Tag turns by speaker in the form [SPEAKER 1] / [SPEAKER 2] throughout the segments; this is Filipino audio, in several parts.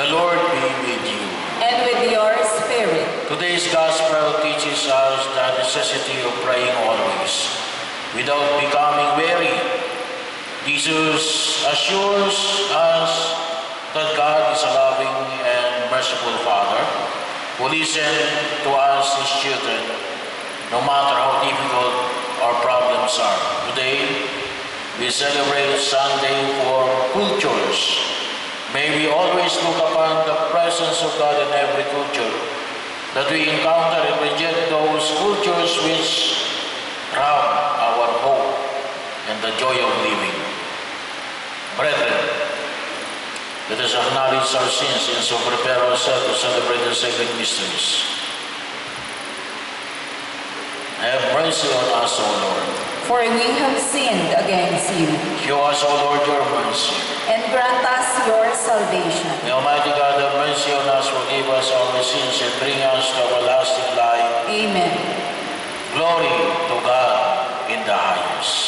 [SPEAKER 1] The Lord be with you.
[SPEAKER 2] And with your spirit.
[SPEAKER 1] Today's Gospel teaches us the necessity of praying always, without becoming weary. Jesus assures us that God is a loving and merciful Father who listens to us, His children, no matter how difficult our problems are. Today, we celebrate Sunday for cultures. May we always look upon the presence of God in every culture, that we encounter and reject those cultures which rob our hope and the joy of living. Brethren, let us acknowledge our sins and so prepare ourselves to celebrate the sacred mysteries. Have mercy on us, O Lord.
[SPEAKER 2] For we have sinned against you.
[SPEAKER 1] Show us, O Lord, your mercy.
[SPEAKER 2] And grant us your salvation.
[SPEAKER 1] May Almighty God have mercy on us, forgive us our sins, and bring us to everlasting life.
[SPEAKER 2] Amen.
[SPEAKER 1] Glory to God in the highest.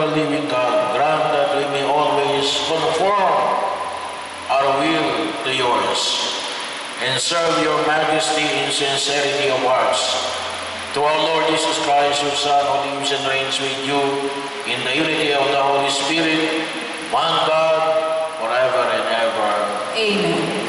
[SPEAKER 1] living God, grant that we may always conform our will to yours and serve your majesty in sincerity of hearts. To our Lord Jesus Christ, your Son, who lives and reigns with you in the unity of the Holy Spirit, one God, forever and ever.
[SPEAKER 2] Amen.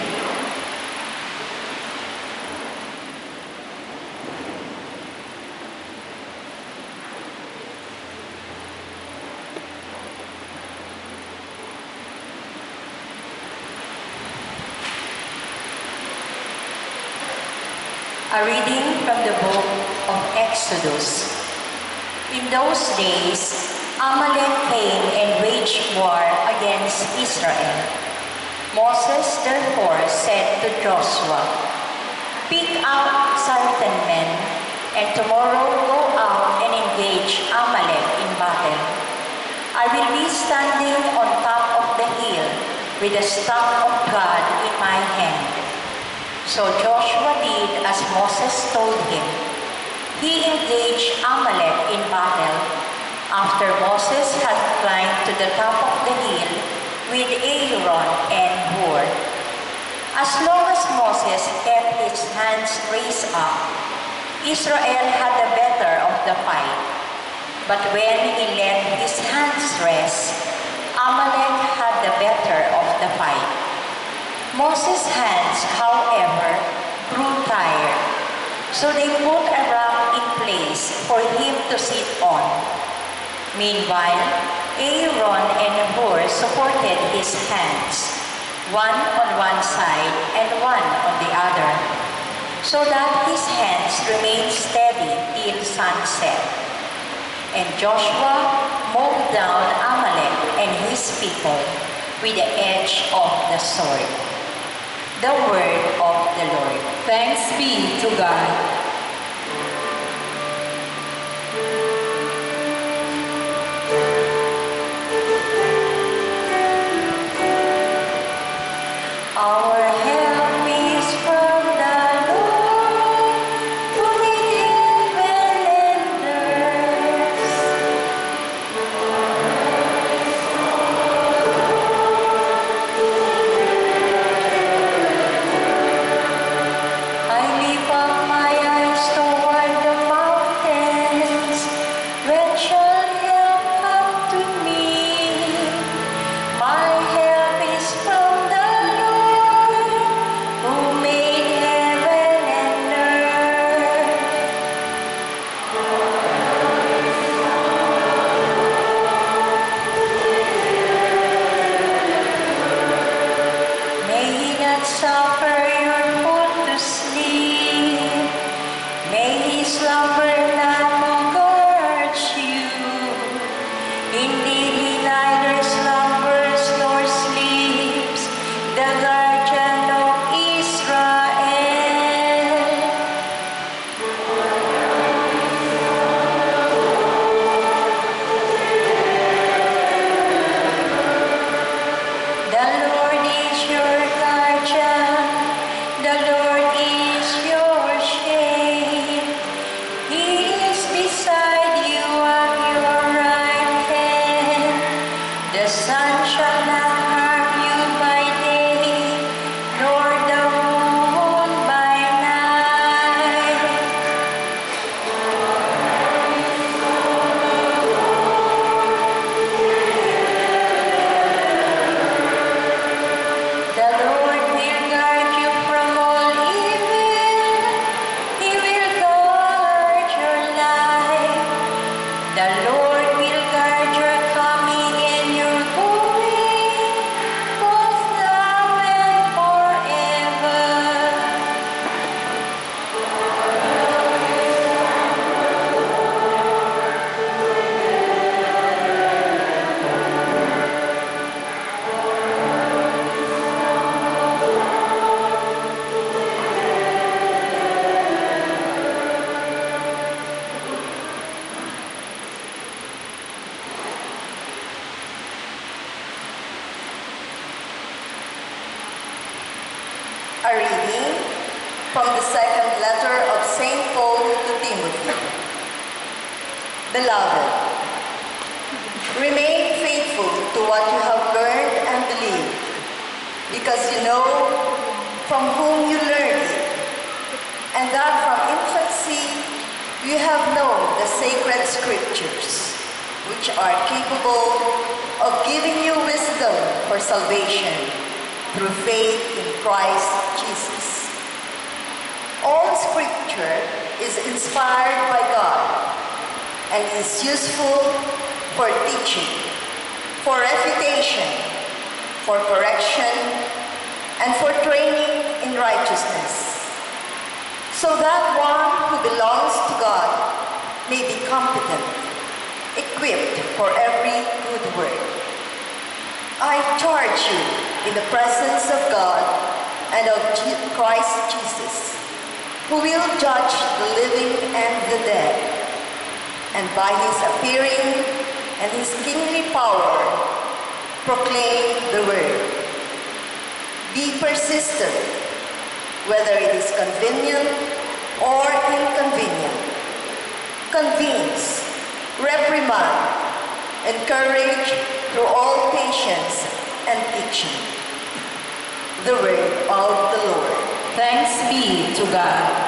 [SPEAKER 2] A reading from the book of Exodus. In those days, Amalek came and waged war against Israel. Moses therefore said to Joshua, "Pick out certain men, and tomorrow go out and engage Amalek in battle. I will be standing on top of the hill with the staff of God in my hand." So Joshua did as Moses told him. He engaged Amalek in battle after Moses had climbed to the top of the hill with Aaron and Hur. As long as Moses kept his hands raised up, Israel had the better of the fight. But when he let his hands rest, Amalek had the better of the fight. Moses' hands, however, grew tired, so they put a rock in place for him to sit on. Meanwhile, Aaron and Hur supported his hands, one on one side and one on the other, so that his hands remained steady till sunset. And Joshua mowed down Amalek and his people with the edge of the sword. The word of the Lord.
[SPEAKER 3] Thanks be to God.
[SPEAKER 2] Our help is from the Lord, who made heaven and earth. I lift up my eyes toward the mountains. When shall help come to me? My help is from the Lord, who made heaven and earth. May he not suffer your foot to sleep. May he slumber not who guards you. Indeed, he neither slumbers nor sleeps, the guardian of Israel. The Lord is your guardian, the Lord is your shade. He is beside you at your right hand. The sun shall not harm you by day, nor the moon by night. The Lord will guard you from all evil. He will guard your life. The Lord will guard your coming and your going, both now and forever.
[SPEAKER 3] A reading from the second letter of St. Paul to Timothy. Beloved, Remain faithful to what you have learned and believed, because you know from whom you learned it, and that from infancy you have known the sacred scriptures, which are capable of giving you wisdom for salvation through faith in Christ Jesus. All scripture is inspired by God and is useful for teaching, for refutation, for correction, and for training in righteousness, so that one who belongs to God may be competent, equipped for every good work. I charge you in the presence of God and of Christ Jesus, who will judge the living and the dead, and by his appearing and his kingly power, proclaim the word. Be persistent, whether it is convenient or inconvenient. Convince, reprimand, encourage through all patience and teaching. The word of the Lord.
[SPEAKER 2] Thanks be to God.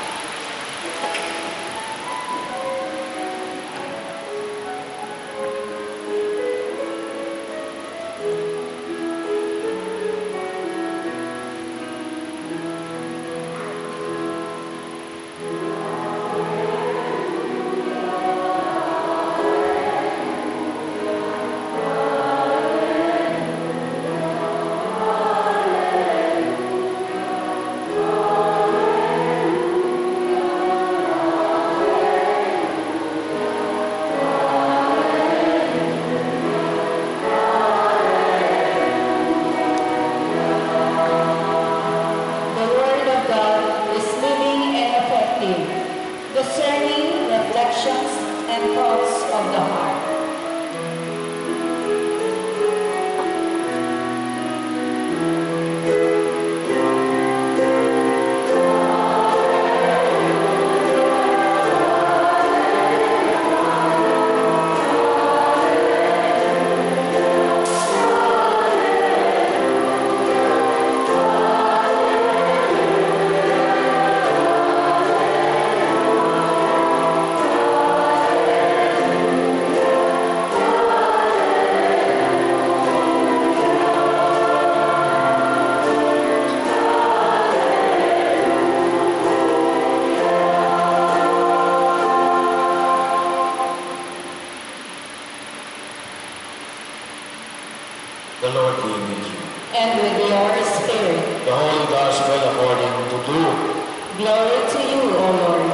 [SPEAKER 1] The Lord be with you.
[SPEAKER 2] And with your spirit.
[SPEAKER 1] The Holy Gospel according to Luke.
[SPEAKER 2] Glory to you, O Lord.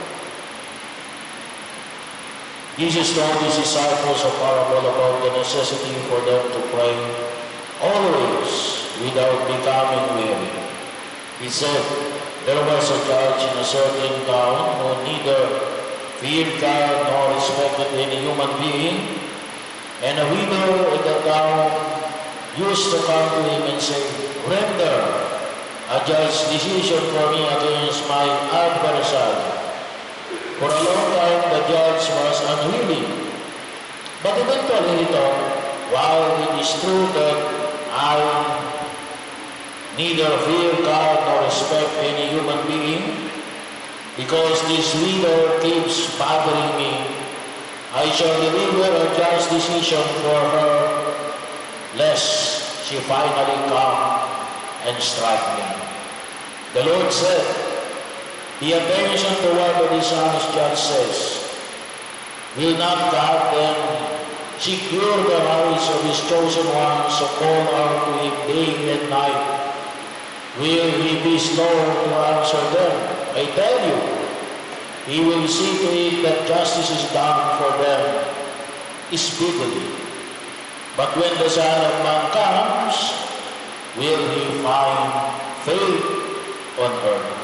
[SPEAKER 1] Jesus told his disciples a parable about the necessity for them to pray always without becoming weary. He said, there was a judge in a certain town who neither feared God nor respected any human being, and a widow in the town used to come to him and say, render a just decision for me against my adversary. For a long time the judge was unwilling, but eventually he thought, while it is true that I neither fear God nor respect any human being, because this widow keeps bothering me, I shall deliver a just decision for her, lest she finally come and strike me. The Lord said, pay attention to what the dishonest judge says. Will not God then secure the rights of his chosen ones who call out to him day and night? Will he be slow to answer them? I tell you, he will see to it that justice is done for them speedily. But when the Son of Man comes, will he find faith on earth?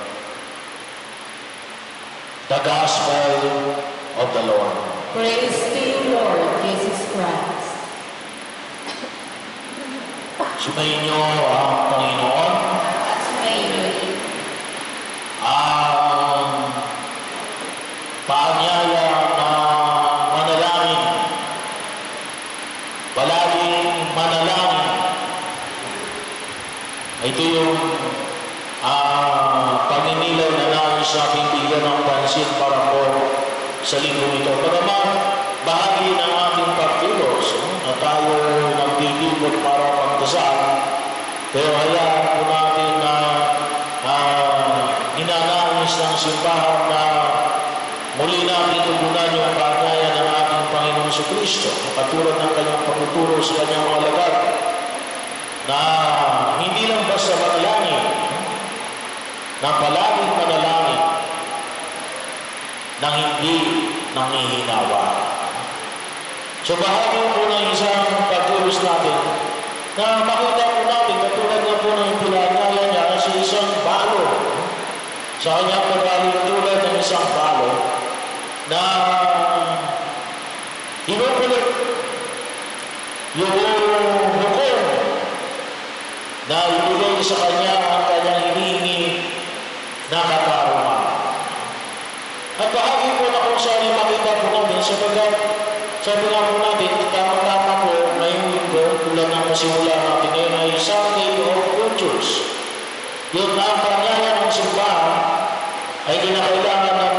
[SPEAKER 1] The Gospel of the Lord.
[SPEAKER 2] Praise to you, Lord Jesus Christ.
[SPEAKER 1] Sumainyo ang Panginoon.
[SPEAKER 2] Sumainyo.
[SPEAKER 1] Ang paanyaya na manalangin Ito yung paginilaw na nais natin bigyan ng pansin para po sa linggong ito. Pagaman, bahagi ng ating pagkilos na tayo nagdidibot para pagdasal, pero hayaan po natin na ninanais ng simbahan na muli natin tugunan yung pagkaya ng ating Panginoon sa Kristo, katulad ng kanyang pagtuturo sa kanyang mga alagad, na hindi lang basta manalangin, na palaging manalangin nang hindi nangihinawa. So bahagi po ng isang pagtulos natin na makita po natin katulad na po ng pinagaya niya sa isang balo. Sa kanyang pag-alin tulad ng isang balo na inukulit yung hukom na ibigay sa kanya ang kanyang hinihingi na katarungan. At bahagi po na kung saan makita po natin sapagkat sabi nga po natin, tama-tama po ngayong linggo tulad ng pasimula natin ngayon ay Sunday of Cultures. Yung napanyaya ng simbahan ay kinakailangan na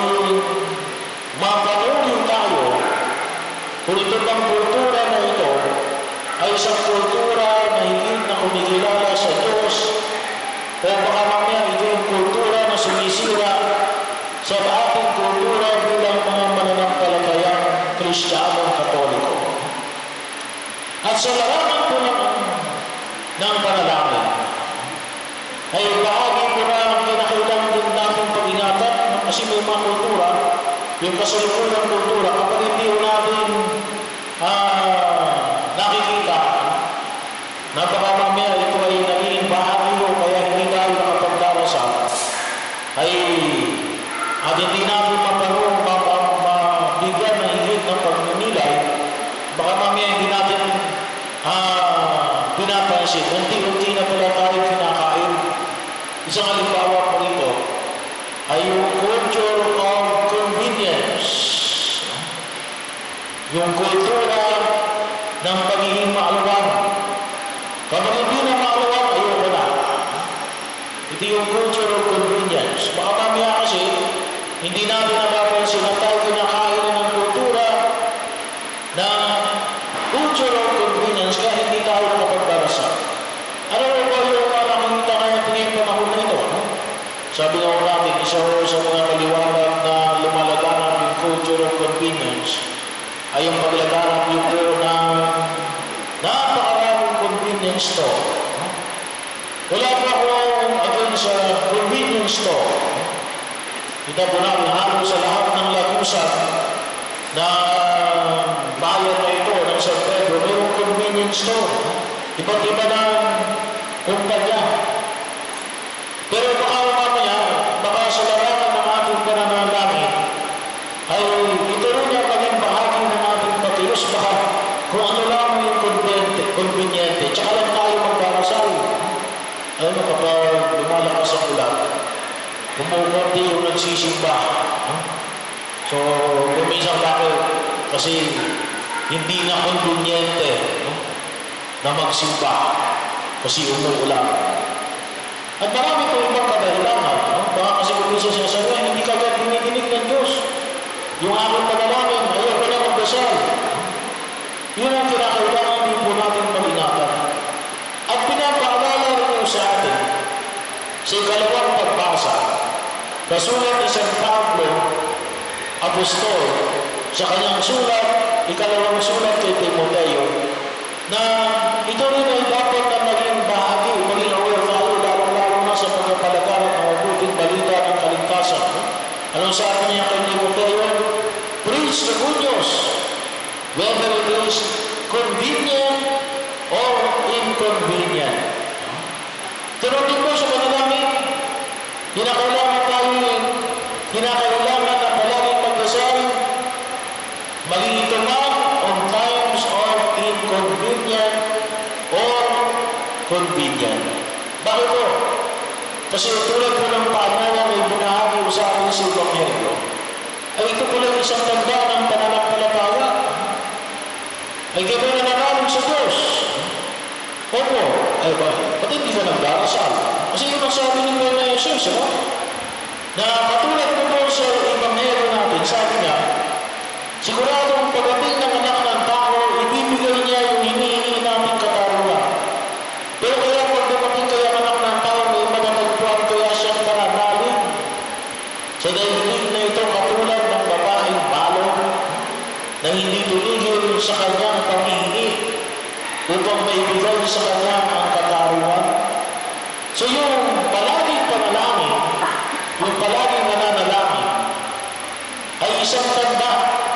[SPEAKER 1] mapanuli tayo kung ito bang kultura na ito ay isang kultura na higit na kumikilala sa Diyos o baka mamaya ito yung kultura na sumisira sa ating kultura bilang mga mananampalatayang Kristiyanong Katoliko. At sa larangan po ng panalangin ay bahagi po na ang kinakailangan din natin pag-ingatan kasi may mga kultura, yung kasalukuyang kultura, kapag hindi natin nakikita na baka mamaya ito ay naging bahagi o kaya hindi tayo nakapagdarasal at hindi natin mabigyan ng higit ng pagninilay, baka mamaya hindi natin pinapansin. Unti-unti na pala tayo kinakain. Isang halimbawa po rito ay yung culture of convenience. Yung kultura ng pagiging maaluwag. Kapag hindi na maaluwag, ayoko na. Ito yung culture of convenience. Baka mamaya kasi, hindi natin napapansin na tayo kinakain ng kultura na culture of convenience kaya hindi tayo nakapagdarasal. Ano ba yung nakikita kaya tingin panahon na ito? Sabi nga natin, isa sa mga kaliwanag na lumalaganap yung culture of convenience ay yung paglaganap yung po ng napakaraming convenience store. Wala pa akong again sa convenience store. Kita po namin halos sa lahat ng lagusan na bayan na ito ng San Pedro, mayroong convenience store. Iba't iba ng kumpanya. Pero baka mamaya, baka sa larangan ng ating pananalangin, ay ito rin ang maging bahagi ng ating patilos. Baka kung ano lang yung conveniente, tsaka lang tayo magdarasal. Ayun na kapag lumalakas ang ulan, kumukunti yung nagsisimba. So, kumisang bakit? Kasi hindi na conveniente na magsimba kasi umuulan. At marami po ibang kadahilanan. Baka kasi kumisa siya sa hindi ka agad dinidinig ng Diyos. Yung aking panalangin, ayaw ko na magdasal. Yun ang kinakailangan din po natin mag-ingatan. At pinapaalala rin po sa atin sa ikalawang pagbasa, kasulat ni San Pablo, Apostol, sa kanyang sulat, ikalawang sulat kay Timoteo, na ito rin ay dapat na maging bahagi, maging aware tayo, lalo-lalo na sa pagpapalagaran ng mabuting balita ng kaligtasan. Anong sabi niya kay Timoteo? Preach the good news, whether it is convenient or inconvenient. Turutin mo sa panalangin, kinakailangan na palaging magdasal, maging ito man on times of inconvenient or convenient. Bakit po? Kasi tulad po ng paanyaya na ibinahagi sa akin sa Ebanghelyo, ay ito po lang isang tanda ng pananampalataya. Ay kaya na nanalig sa Diyos. Opo, ay ba? Pati hindi ka nagdarasal. Kasi yun ang sabi ni Lord na Jesus, na katulad mo po sa Ebanghelyo natin, sabi niya, siguradong pagdating ng anak ng tao, ibibigay niya yung hinihingi namin katarungan. Pero kaya pag dumating kaya ang anak ng tao, may matatagpuan kaya siyang paranalin. Sa daigdig na ito, katulad ng babaeng balong na hindi tumigil sa kanyang panghihingi upang maibigay sa kanya ang katarungan. So yung palaging panalangin, yung palaging nananalangin, ay isang tanda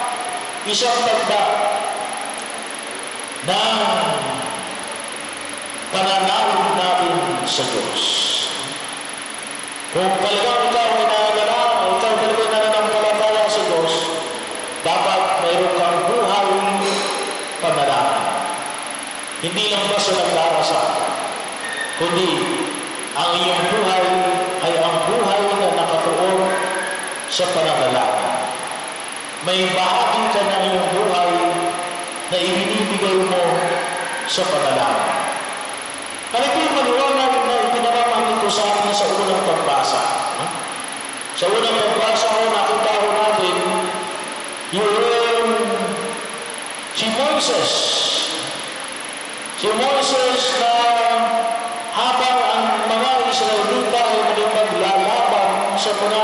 [SPEAKER 1] ng pananalig natin sa Diyos. Kung talagang ikaw ay nananalangin, ikaw talagang nananampalataya sa Diyos, dapat mayroon kang buhay panalangin. Hindi lang ba sa nagdarasal, kundi ang iyong buhay ay ang buhay na nakatuon sa pananalangin. May bahagi ka ng iyong buhay na ibinibigay mo sa panalangin. Ano po yung maliwanag na ipinaraman nito sa atin sa unang pagbasa? Sa unang pagbasa nakita ko natin yung si Moises. Si Moises na habang ang mga Israelita ay nakipaglalaban sa mga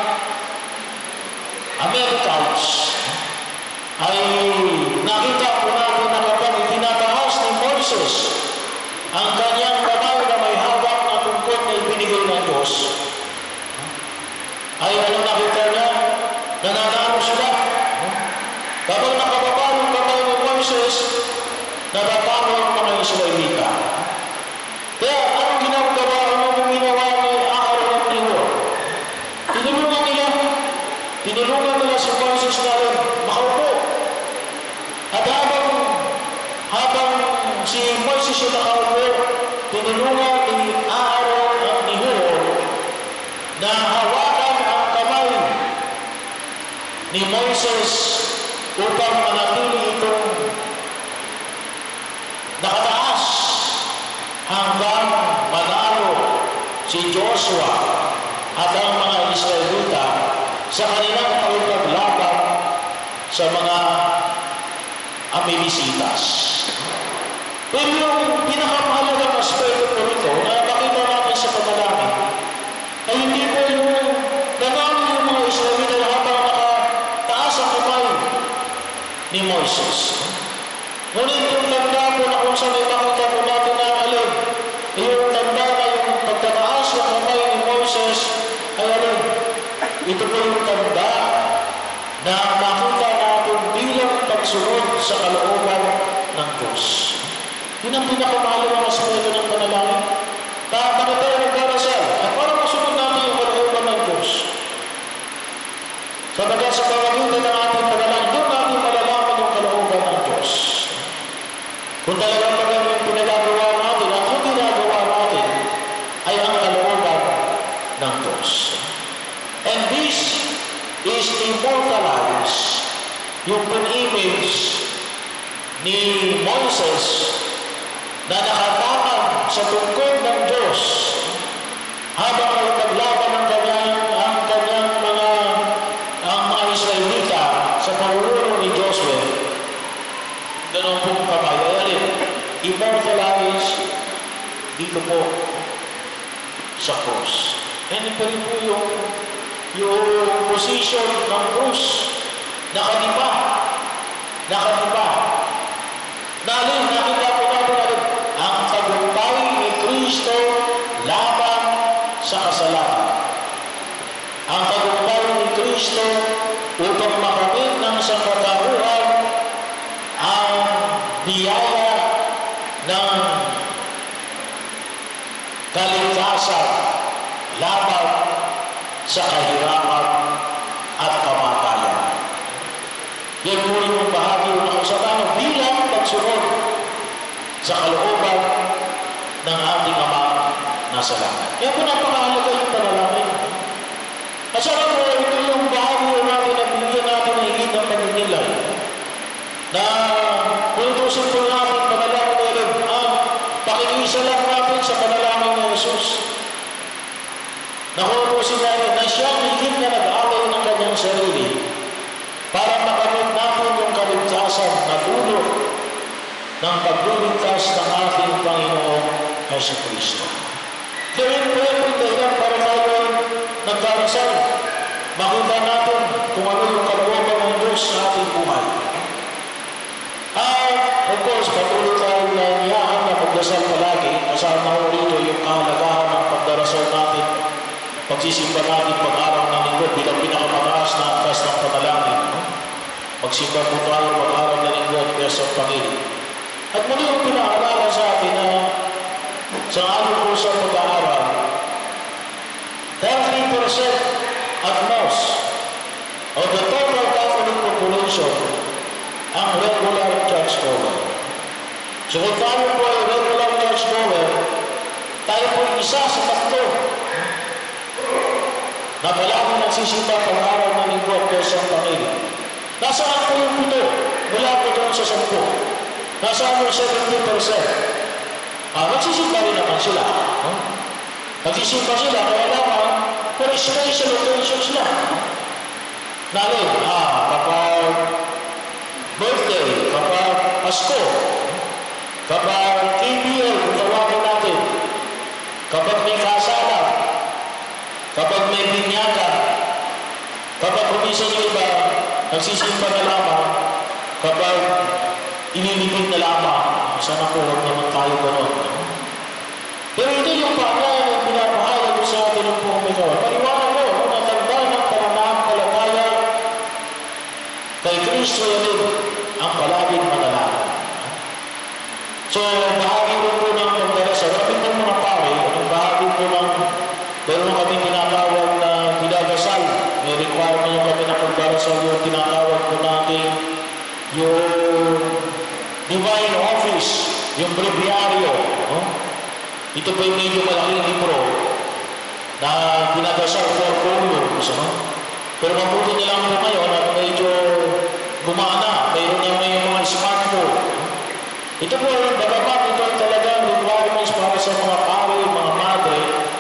[SPEAKER 1] Americans, ay nakita po natin na kapag itinataas ni Moises ang kanyang kamay na may hawak na tungkol na ibinigay ng Diyos, ay ano nakita niya? Nananalo sila. Kapag nakababa yung kamay ni Moises, natatalo ang mga Israelita. Kaya anong ginagawa ni Aaron at ni Hur? Tinulungan nila si Moises na rin makaupo. At habang si Moises yung nakaupo, tinulungan ni Aaron at ni Hur na hawakan ang kamay ni Moises upang manatili itong nakataas hanggang manalo si Joshua at ang mga Israelita sa kanilang pagpaglaban sa mga Amalecitas. Pero yung pinakamahalagang aspeto po ito na nakita natin sa panalangin ay hindi po yung nanalo yung mga Israelita habang nakataas ang kamay ni Moises. Ngunit yung tanda po na kung saan ay makita po natin na alin, yung tanda na yung pagtataas ng kamay ni Moises ay alin. Ito po yung tanda na makita natin bilang pagsunod sa kalooban ng Diyos. Yun ang pinakamahalagang aspeto ng panalangin. Bakit tayo nagdarasal? At para masunod natin yung kalooban ng Diyos. Sabagat sa pamagitan ng ating panalangin, doon natin malalaman yung kalooban ng Diyos. Kung talagang maganda yung pinagagawa natin at yung ginagawa natin ay ang kalooban ng Diyos. And this is immortalized, yung pin-image ni Moises na nakatakang sa tungkod ng Diyos habang ay paglaban ng mga Israelita sa pamumuno ni Joshua. Ganun pong kamay ay alin, immortalized dito po sa cross. And pa rin po yung position ng cross. Nakadiba. Nakita po natin ang tagumpay ni Kristo laban sa kasalanan. Ang tagumpay ni Kristo upang makamit ng sangkatauhan ang biyaya ng kaligtasan laban sa kahirapan at kamatayan. Yan po rin yung bahagi ng kasalanan bilang pagsunod sa kalooban ng ating Ama na sa langit. Yan po napakahalaga yung panalangin. At saka po, ito yung bahagi natin na bigyan natin ng higit ng paninilay na kung itusin po natin panalangin natin, pakikisa lang natin sa panalangin sarili para makamit natin yung kaligtasan na dulot ng pagliligtas ng ating Panginoong Jesucristo. Kaya po yung dahilan para tayo nagdarasal. Makita natin kung ano yung kalooban ng Diyos sa ating buhay. At, of course, patuloy tayo na niyahan na magdasal palagi. Kasama ko rito yung kahalagahan ng pagdarasal natin. Pagsisimba natin pag-araw ng linggo bilang pinakamataas na angkas ng panalangin. Magsimba po tayo pag-araw ng linggo at kaya sa Panginoon. At muli yung pinaalala sa atin na sa ating po sa pag-aaral, 30% at most of the total Catholic population ang regular churchgoer. So kung tayo po ay regular churchgoer, tayo po isa sa tatlo na palagi nagsisimba pag-araw ng linggo at kaya ng Panginoon. Nasaan po yung pito? Mula po doon sa 10. Nasaan yung 70%? Nagsisimba rin naman sila. Nagsisimba sila, kaya naman, pero special occasions lang. Nalin, kapag birthday, kapag Pasko, kapag KBL, kung tawagin natin, kapag may kasalan, kapag may binyaga, kapag kumisan yung iba, nagsisimba na lamang, kapag ililipid na lamang, sana po huwag naman tayo gano'n. Pero hindi yung pangalan na pinapahayag sa atin ng buong ikaw. Paliwanag ko, natanda ng pananampalataya kay Kristo yun ang palaging manalangin. So, bahagi po ng pagdarasal. Kami po mga pare, ang bahagi po ng meron kami tinatawag na dinadasal. May requirement yung kami na pagdarasal yung tinatawag po natin yung Divine Office, yung breviaryo. Ito po yung medyo malaking libro na dinadasal for volumes. Pero mabuti nilang po ngayon at medyo gumana. Mayroon na may mga smartphone. Ito po, bagamat ito ay talagang requirements para sa mga pare, mga madre.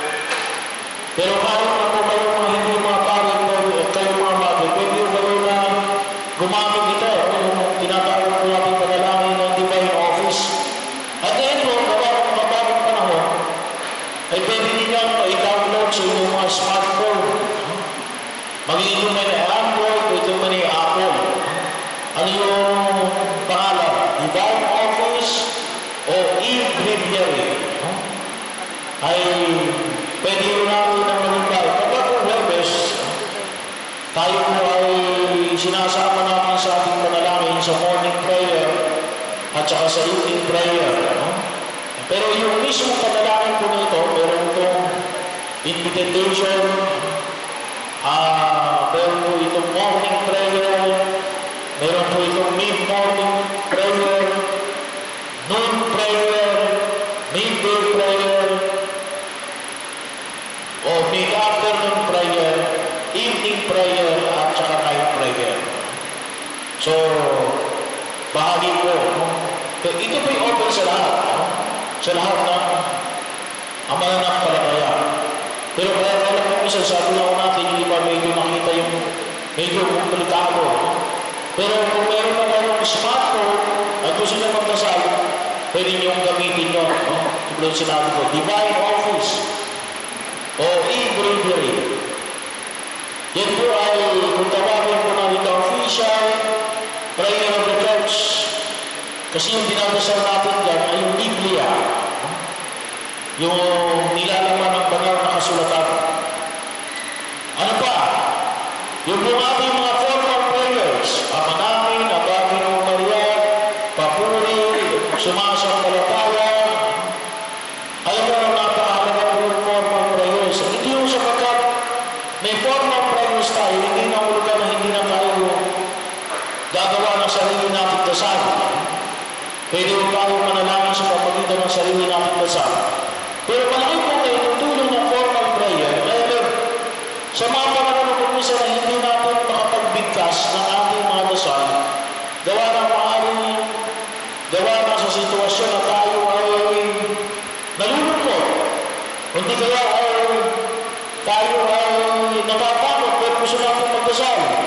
[SPEAKER 1] Pero kahit na po kayo mga hindi mga pare, kayo mga madre, pwede yung kayo na gumamit ito. Yung tinatawag po natin panalangin ng Divine Office. At ngayon po, kapag mababang panahon, ay pwede nilang i-download sa inyong mga smartphone. Magiging ito may Android, ito may Apple. Ano yung pangalan? Divine Office o e-breviary. Ay pwede yun natin ang manimbay. Kapag po Huwebes, tayo po ay sinasama natin sa ating panalangin sa morning prayer at saka sa evening prayer. Pero yung mismo panalangin po nito, meron itong invitation, meron po itong morning prayer, meron po itong mid-morning prayer, noon prayer, midday prayer, o mid-afternoon prayer, evening prayer, at saka night prayer. So, bahagi po. Ito po yung open sa lahat. Sa lahat ng ang mananampalataya. Pero kaya lang po isa, sabi lang natin, yung iba medyo makita yung medyo komplikado. Pero kung meron na kayong smartphone at gusto nyo magdasal, pwede nyo gamitin nyo. Tulad sinabi ko, Divine Office o e-breviary. Yan po ay, kung tawagin po na ito, official prayer of the church. Kasi yung dinadasal natin dyan ay yung Biblia. Yung nilalaman ng banal na kasulatan. Ano pa? Yung po ating mga formal prayers, Ama namin, Aba Ginoo Maria, Papuri, Sumasampalataya. Alam mo na napakahalaga po yung formal prayers. Hindi yung sapagkat may formal prayers tayo, hindi na ulugan na hindi na tayo gagawa ng sarili natin dasal. Pwede yung tayo manalangin sa pamagitan ng sarili natin dasal. Pero malaki po kayo tutulong ng formal prayer. Kaya sa mga panahon ng kumisa na hindi natin makapagbigkas ng ating mga dasal, gawa ng maaaring, gawa na sa sitwasyon na tayo ay nalulungkot. Hindi kaya ay tayo ay natatakot pero gusto natin magdasal.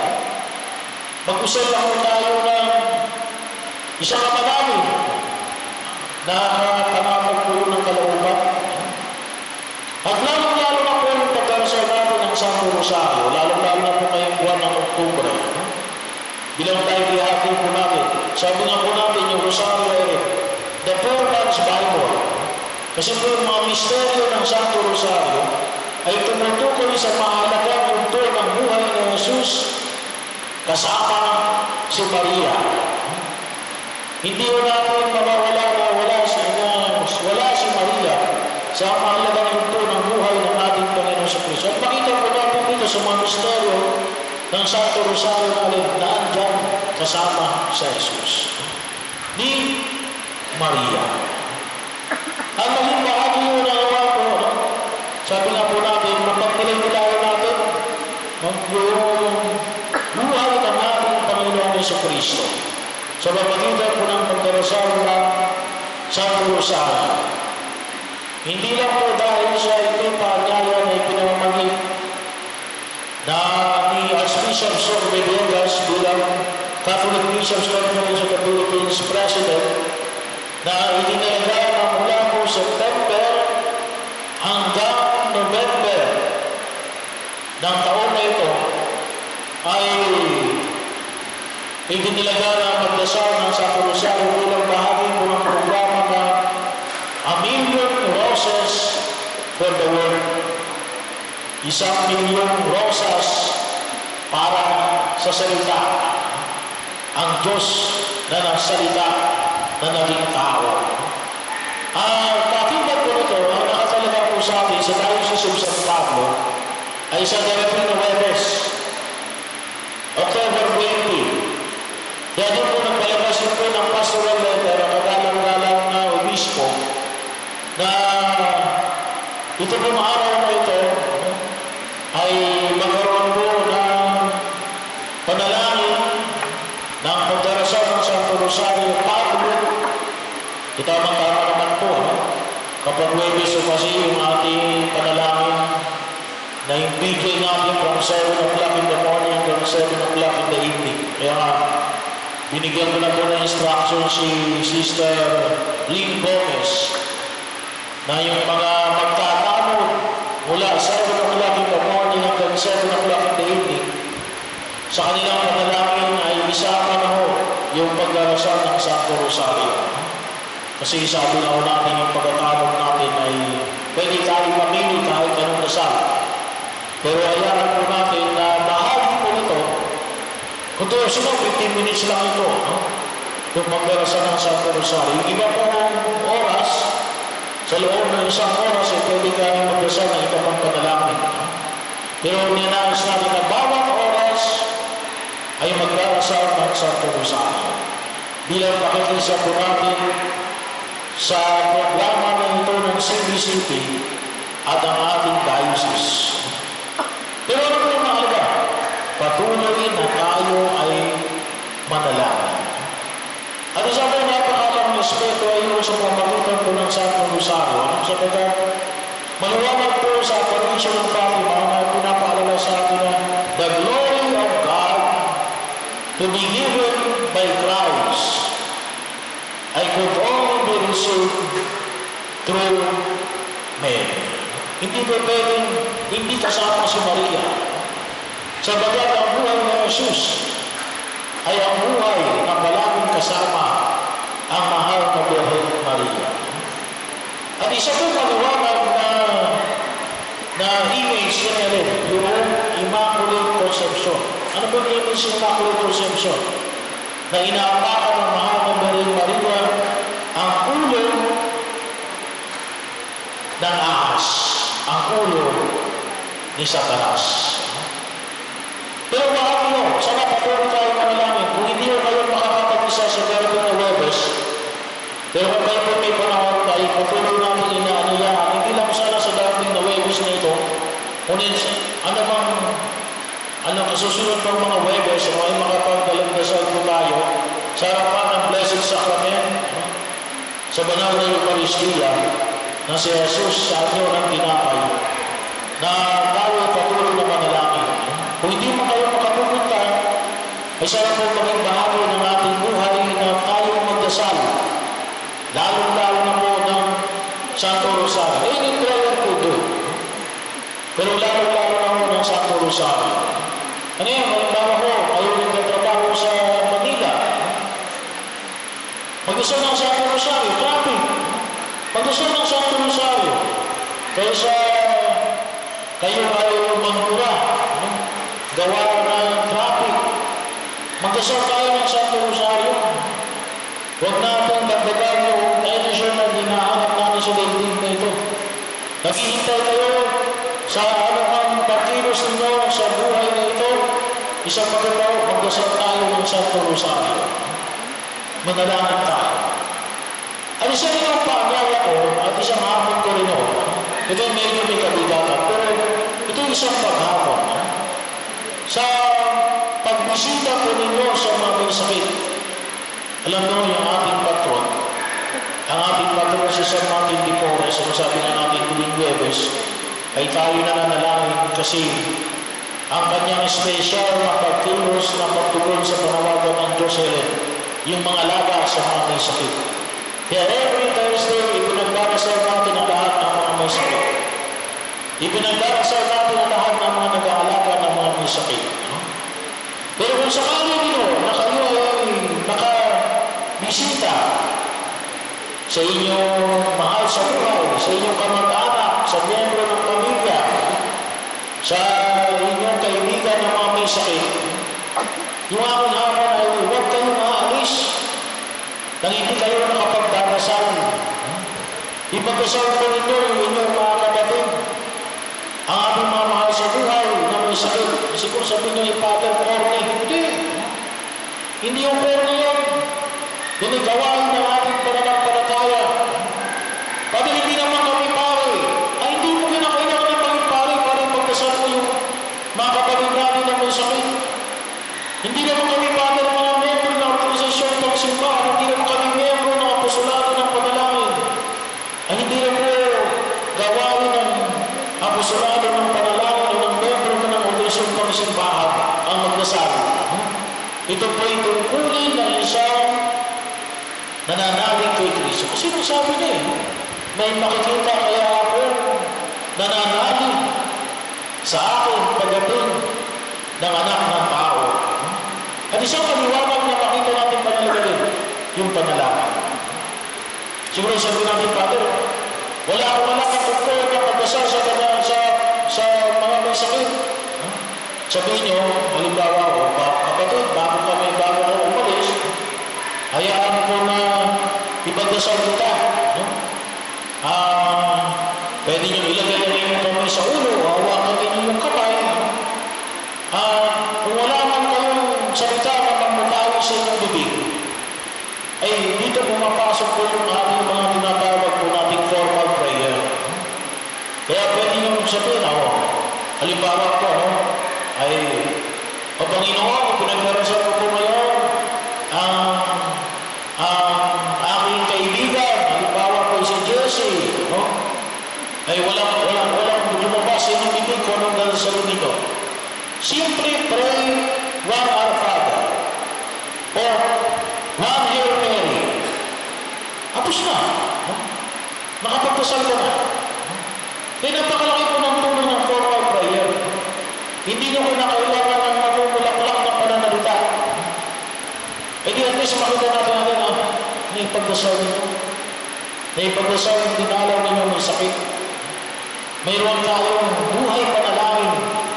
[SPEAKER 4] Mag-usap lang po tayo ng isang kapanamig na panatag po yun ng kalooban. At lalong-lalo na po yung pagdarasal natin ng Santo Rosario, lalong-lalo na po ngayong buwan ng Oktubre. Bilang tayo ihati po natin. Sabi nga po natin yung Rosario ay the poor man's Bible. Kasi po yung mga misteryo ng Santo Rosario ay tumutukoy sa mahalagang yugto ng buhay ni Jesus kasama si Maria. Hindi ko natin mawawala na wala si Maria sa mahalagang yugto ng buhay ng ating Panginoon sa Kristo. At makita po natin dito sa mga misteryo ng Santo Rosario na andyan kasama sa Jesus ni Maria. Ang maging bahagi yun na nawa po, sabi nga po natin, mapagpilay-pilayan natin yung buhay ng ating Panginoon sa Kristo. Sa pamagitan po ng pagdarasal ng Santo Rosario. Hindi lang po dahil sa ito paanyaya na ipinamamagin na ni Archbishop Sor Villegas bilang Catholic Bishops Conference of the Philippines President na itinalaga na mula po September hanggang November ng taon na ito ay itinilaga na magdasal ng Santo Rosario bilang bahagi po ng programa na A Million Roses for the World. 1,000,000 rosas para sa salita. Ang Diyos na nagsalita na naging tao. Katulad po nito, ang nakatalaga po sa atin sa Diocese of San Pablo ay sa darating na Huwebes, October 20. Kaya doon po nagpalabas po ng pastoral letter ang kagalang-galang na obispo na ito pong araw na ito ay magkaroon po ng panalangin ng pagdarasal ng Santo Rosario Pablo. Tama naman po, kapag Huwebes o kasi yung ating panalangin na yung bigay natin from 7 o'clock in the morning hanggang 7 o'clock in the evening. Kaya nga, binigyan ko na po ng instruction si Sister Lynn Gomez na yung mga magtatanong mula 7 o'clock in the morning hanggang 7 o'clock in the evening sa kanilang panalangin ay isama na ho yung pagdarasal ng Santo Rosario. Kasi sabi na ho natin yung pagkatanong natin ay pwede tayo mamili kahit anong dasal. Pero ayaran po natin na bahagi po nito, kung ito sila 15 minutes lang ito, yung pagdarasal ng Santo Rosario. Yung iba po oras, sa loob ng isang oras ay pwede kayo magdasal ng iba pang panalangin. Pero ninais natin na bawat oras ay magdarasal ng Santo Rosario. Bilang pakikisa po natin sa programa na ito ng CBCP at ang ating diocese. Pero ano po yung mahalaga? Patuloy na tayo ay manalangin. At isa po napakalang respeto ay yung sa pamagitan po ng Santo Rosario. Sapagkat maliwanag po sa Apparition ng Fatima na pinapaalala sa atin na the glory of God to be given by Christ I could only be received through Mary. Hindi po pwedeng hindi kasama si Maria. Sabagat ang buhay ng Jesus ay ang buhay na palaging kasama ang mahal na Birhen Maria. At isa po maliwanag na image niya rin, yung Immaculate Conception. Ano po yung image ng Immaculate Conception? Na inaapakan ng mahal na Birhen Maria ang ulo ng ahas, ang ulo ni Satanas. Pero mahal nyo, sana patuloy tayo manalangin. Kung hindi mo kayo makakapag-isa sa darating na Huwebes, pero kung kayo po may panahon tayo, patuloy namin inaanyayahan, hindi lang sana sa darating na Huwebes na ito, kunin ano kasusunod ng mga Huwebes, o ay makapagdalagdasal po tayo sa harapan ng Blessed Sacrament, sa banal na Eucharistia, na si Jesus sa inyo ng tinapay, na tayo patuloy na manalangin. Kung hindi mo kayo makapupunta, ay sana po maging bahagi ng ating buhay na tayong magdasal. Lalong-lalo na po ng Santo Rosario. Any prayer po doon. Pero lalong-lalo na po ng Santo Rosario. Ano yan? Halimbawa ko, ayaw nagtatrabaho sa Manila. Mag-isal ng Santo Rosario, traffic. Mag-isal ng Santo Rosario. Kaysa kayo ay magmura, gawa ng traffic. Mag-isal tayo ng Santo Rosario. Huwag natin dagdagan yung tension na dinahanap natin sa daigdig na ito. Naghihintay kayo sa anumang pagkilos ninyo sa buhay na ito. Isang magagawa, magdasal tayo ng Santo Rosario. Manalangin tayo. At isa rin ang paanyaya ko at isang hapon ko rin ako. Ito medyo may kabigatan, pero ito isang paghapon. Sa pagbisita ko ninyo sa mga may sakit, alam mo yung ating patron, ang ating patron si San Martin de Porres, ang sabi na natin tuwing Huwebes, ay tayo nananalangin kasi ang kanyang special na pagkilos na pagtugon sa panawagan ng Diyos yung mga laga sa mga may sakit. Kaya every Thursday, ipinagdarasal natin ang lahat ng mga may sakit. Ipinagdarasal natin ang lahat ng mga nag-aalaga ng mga may sakit. Pero kung sakali nyo na kayo ay nakabisita sa inyong mahal sa buhay, sa inyong kamag-anak, sa miyembro ng pamilya, sa inyong kaibigan ng mga may sakit, yung aking hapon ay huwag kayong aalis nang hindi kayo nakapagdarasal. Ipagdasal ko ninyo yung inyong mga kapatid, ang ating mga mahal sa buhay na may sakit. Siguro sabihin nyo, Father Corny. Hindi yung Corny yun. Yun ang gawain ng ating pananampalataya. Pati hindi naman kami pare. Ay, hindi mo kinakailangan ng maging pare para ipagdasal mo yung mga kapatid natin na may sakit. Hindi naman kami pare ng mga membro ng organisasyon ng simbahan. Hindi naman kami membro ng apostolado ng panalangin. Ay, hindi naman gawain ng apostolado ng panalangin o ng membro ng organisasyon ng simbahan ang magdasal. Ito po ay tungkulin ng isang nananalig kay Kristo. Kasi sabi niya may makikita kaya ako nananalig sa akin pagdating ng anak ng tao. At isang kaliwanag na makita natin panalagaling, yung panalangin. Siguro sabi natin, Father, wala akong tungkol na pagdasal sa mga may sakit. Sabihin nyo, halimbawa ko, kapatid, bago ako umalis, hayaan ko na ipagdasal kita. Pwede nyo ilagay na yung kamay sa ulo, hawakan ninyo yung kamay. Kung wala man kayong salita na mamutawi sa inyong bibig, ay dito pumapasok po yung ating mga tinatawag po nating formal prayer. Kaya pwede nyo sabihin, halimbawa po, ay, o Panginoon, pinagdarasal ko po ngayon ang aking kaibigan, halimbawa po si Jessie, ay walang lumabas sa inyong bibig ko anong darasal nito. Simply pray one Our Father or one Hail Mary. Tapos na. Nakapagdasal ka na. Kaya napakalaki po ng tulong ng formal prayer. Hindi nyo kinakailangan ng magmumulaklak na pananalita. E di at least makita natin naipagdasal nito. Naipagdasal yung dinalaw ninyo may sakit. Mayroon tayong buhay panalangin.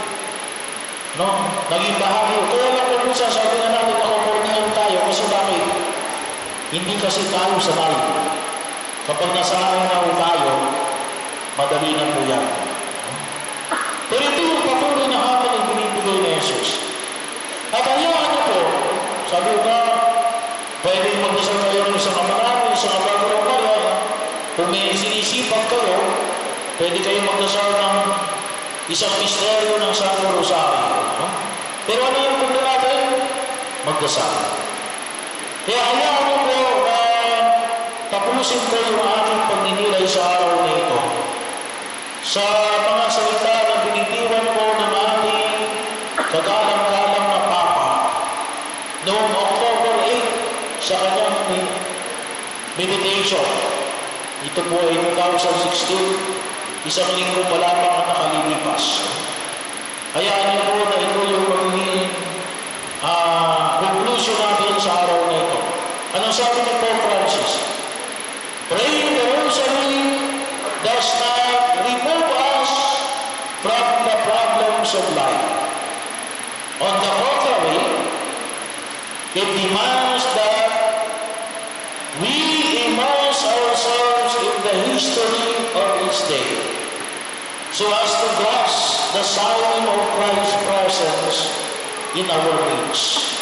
[SPEAKER 4] Naging bahagi. Kaya lang kung minsan sabi na natin nakakornihan tayo kasi bakit? Hindi kasi tayo sanay. Kapag nasanay na tayo, madali na po yan. Pero ito yung patuloy na hapon ang binibigay ni Jesus. At hayaan niyo po, sabi ko na, pwedeng magdasal kayo ng isang kamarami, isang abagulong kaya, kung may sinisipag kayo, pwede kayo magdasal ng isang misteryo ng Santo Rosario. Pero ano yung punto natin? Magdasal. Kaya hayaan niyo po na tapusin ko yung aking pagninilay sa araw na ito. Sa mga salita na binitiwan ko ng ating kagalang-galang na Papa, noong October 8 sa kanyang meditation. Ito po ay 2016, isang linggo pa lamang ang nakalilipas. Hayaan niyo po na ito yung magiging conclusion natin sa araw na ito. Anong sabi ni Pope Francis? Praying the Rosary does not remove us from the problems of life. On the contrary, it demands that we immerse ourselves in the history of each day so as to grasp the sign of Christ's presence in our midst.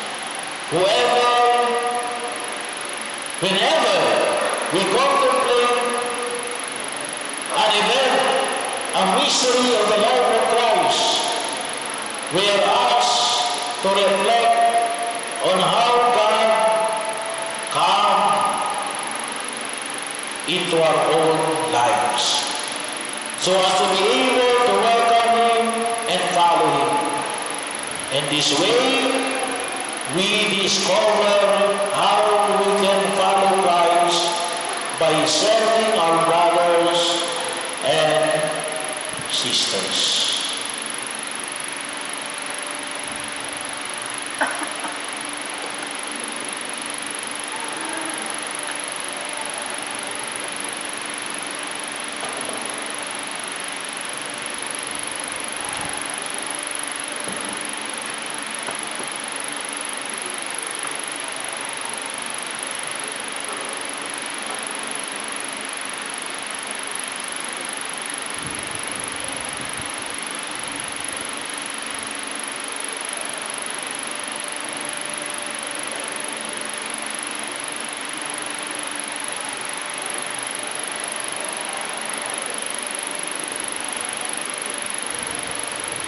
[SPEAKER 4] Whenever we contemplate an event, a mystery of the life of Christ, we are asked to reflect on how God came into our own lives, so as to be able to welcome Him and follow Him. In this way, we discover how we can follow Christ by serving our brothers and sisters.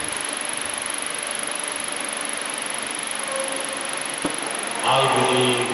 [SPEAKER 4] I believe